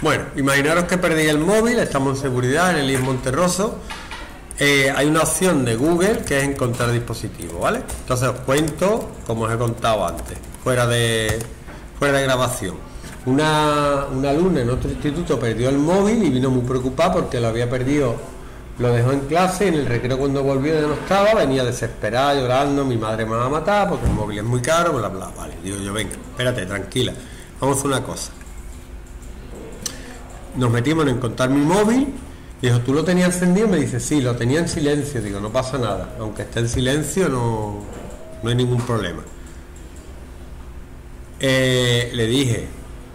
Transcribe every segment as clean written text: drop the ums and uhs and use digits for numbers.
Bueno, imaginaros que perdí el móvil, estamos en seguridad en el IES Monterroso. Hay una opción de Google que es encontrar dispositivo, ¿vale? Entonces os cuento como os he contado antes, fuera de grabación. Una alumna en otro instituto perdió el móvil y vino muy preocupada porque lo había perdido, lo dejó en clase y en el recreo cuando volvió ya no estaba, venía desesperada, llorando, mi madre me va a matar porque el móvil es muy caro, bla bla, vale. Digo yo, venga, espérate, tranquila, vamos a hacer una cosa. Nos metimos en encontrar mi móvil. Dijo, ¿tú lo tenías encendido? Me dice, sí, lo tenía en silencio. Digo, no pasa nada, aunque esté en silencio no hay ningún problema. Le dije,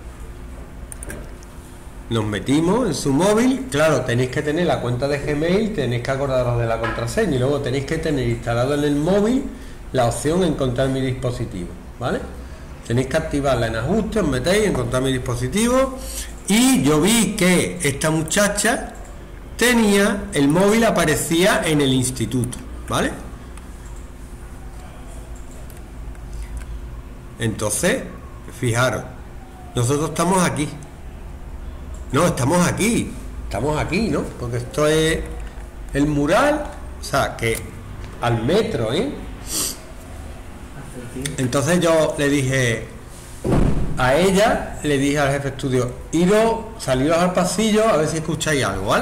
nos metimos en su móvil. Claro, tenéis que tener la cuenta de Gmail, tenéis que acordaros de la contraseña y luego tenéis que tener instalado en el móvil la opción encontrar mi dispositivo, ¿vale? Tenéis que activarla en ajustes, os metéis, encontrar mi dispositivo. Y yo vi que esta muchacha tenía el móvil, aparecía en el instituto, ¿vale? Entonces, fijaros, nosotros estamos aquí. No, estamos aquí, ¿no? Porque esto es el mural, o sea, que al metro, ¿eh? Entonces yo le dije a ella, le dije al jefe de estudio, saliros al pasillo a ver si escucháis algo, ¿vale?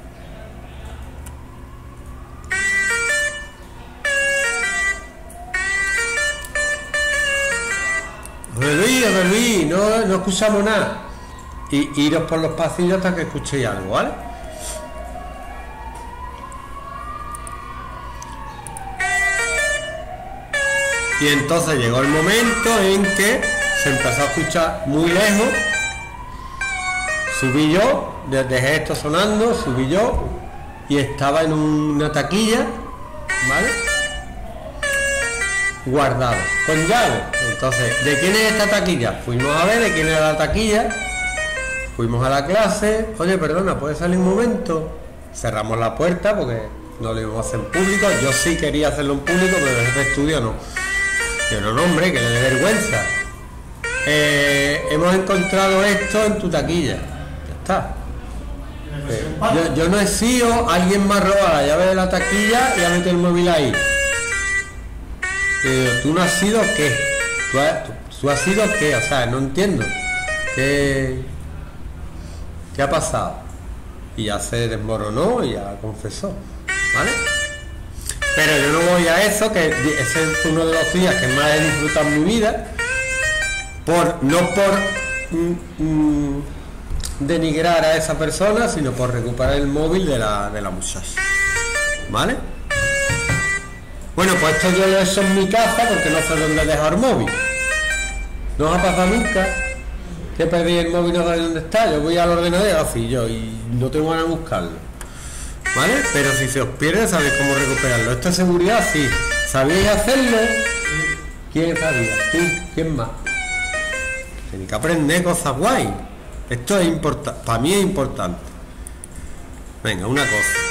Luis, no escuchamos nada. Y iros por los pasillos hasta que escuchéis algo, ¿vale? Y entonces llegó el momento en que se empezó a escuchar muy lejos. Subí yo, dejé esto sonando, subí yo y estaba en una taquilla, ¿vale? Guardado, con llave. Entonces, ¿de quién es esta taquilla? Fuimos a ver de quién era la taquilla. Fuimos a la clase. Oye, perdona, ¿puedes salir un momento? Cerramos la puerta porque no lo íbamos a hacer en público. Yo sí quería hacerlo en público, pero el jefe de estudio no. Yo no, hombre, que le dé vergüenza. Hemos encontrado esto en tu taquilla. Ya está. Yo no he sido, alguien me ha robado la llave de la taquilla y ha metido el móvil ahí. ¿Tú no has sido qué? ¿Tú has sido qué? O sea, no entiendo. ¿Qué ha pasado? Y ya se desmoronó y ya confesó, ¿vale? Pero yo no voy a eso, que ese es uno de los días que más he disfrutado en mi vida, no por denigrar a esa persona, sino por recuperar el móvil de la muchacha, ¿vale? Bueno, pues esto yo lo he hecho en mi casa porque no sé dónde dejar el móvil. ¿No os ha pasado nunca que perdí el móvil y no sabéis dónde está? Yo voy al ordenador así y no tengo ganas de buscarlo, ¿vale? Pero si se os pierde, sabéis cómo recuperarlo. Esta seguridad, sí. ¿Sabéis hacerlo? ¿Quién sabía? ¿Tú? ¿Quién más? Tenéis que aprender cosas guay. Esto es importante. Para mí es importante. Venga, una cosa.